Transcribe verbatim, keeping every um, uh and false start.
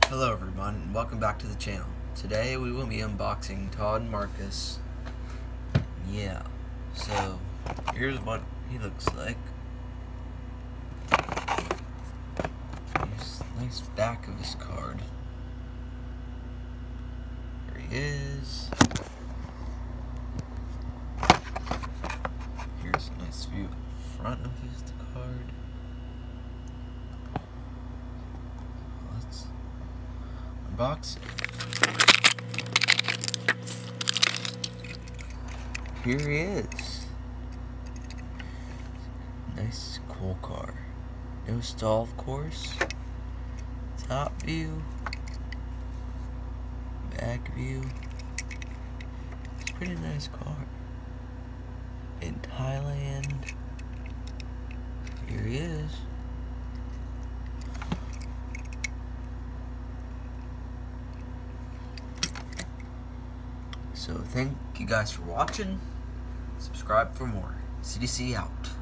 Hello everyone, and welcome back to the channel. Today we will be unboxing Todd and Marcus. Yeah, so here's what he looks like. Nice, nice back of his card. Here he is. Here's a nice view of the front of his card. Let's unbox it. Here he is. Nice cool car. No stall, of course. Top view. Back view. It's a pretty nice car. In Thailand. Here he is. So thank you guys for watching. Subscribe for more. C D C out.